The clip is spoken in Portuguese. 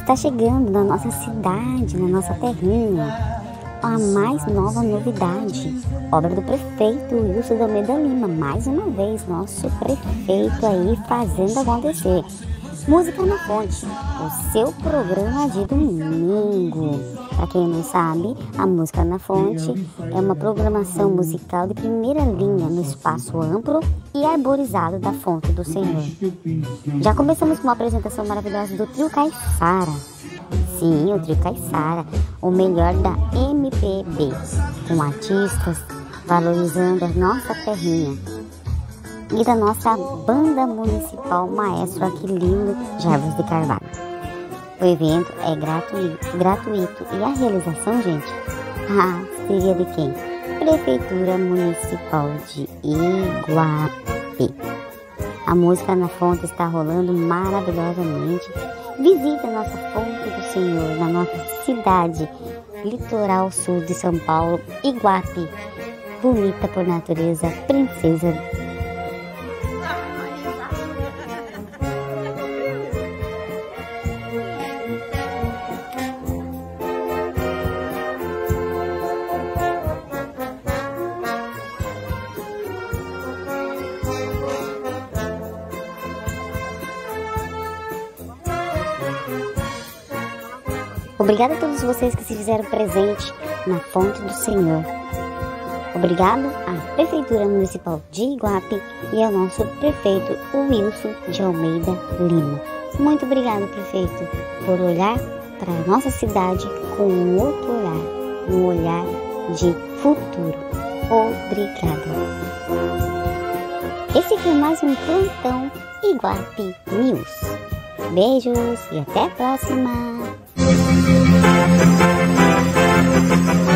Está chegando na nossa cidade, na nossa terrinha, a mais nova novidade, obra do prefeito Wilson de Almeida Lima, mais uma vez, nosso prefeito aí fazendo acontecer. Música na Fonte, o seu programa de domingo. Para quem não sabe, a Música na Fonte é uma programação musical de primeira linha no espaço amplo e arborizado da Fonte do Senhor. Já começamos com uma apresentação maravilhosa do Trio Caiçara. Sim, o Trio Caiçara, o melhor da MPB, com artistas valorizando a nossa terrinha. E da nossa banda municipal Maestro Aquilino Jarvis de Carvalho. O evento é gratuito e a realização, gente, seria de quem? Prefeitura Municipal de Iguape. A Música na Fonte está rolando maravilhosamente. Visite a nossa Fonte do Senhor na nossa cidade, litoral sul de São Paulo, Iguape, bonita por natureza, princesa. Obrigada a todos vocês que se fizeram presente na Fonte do Senhor. Obrigado à Prefeitura Municipal de Iguape e ao nosso prefeito Wilson de Almeida Lima. Muito obrigado, prefeito, por olhar para a nossa cidade com um outro olhar, um olhar de futuro. Obrigada. Esse foi mais um Plantão Iguape News. Beijos e até a próxima!